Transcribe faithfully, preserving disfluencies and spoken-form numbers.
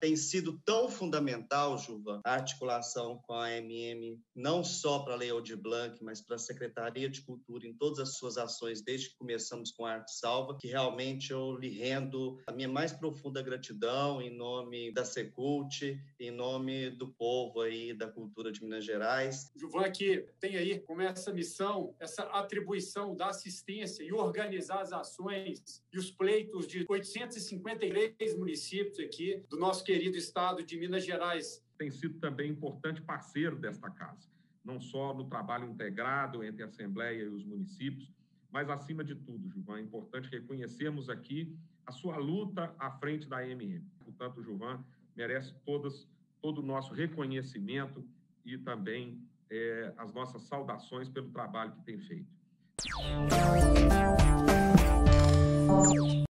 tem sido tão fundamental, Gilvan, a articulação com a A M M, não só para a Lei Aldir Blanc, mas para a Secretaria de Cultura em todas as suas ações, desde que começamos com a Arte Salva, que realmente eu lhe rendo a minha mais profunda gratidão em nome da Secult, em nome do povo aí da cultura de Minas Gerais. Gilvan, que tem aí como essa missão, essa atribuição da assistência e organizar as ações e os pleitos de oitocentos e cinquenta e três municípios aqui do nosso querido estado de Minas Gerais. Tem sido também importante parceiro desta casa, não só no trabalho integrado entre a Assembleia e os municípios, mas, acima de tudo, Gilvan, é importante reconhecermos aqui a sua luta à frente da A M M. Portanto, o Gilvan merece todas, todo o nosso reconhecimento e também é, as nossas saudações pelo trabalho que tem feito.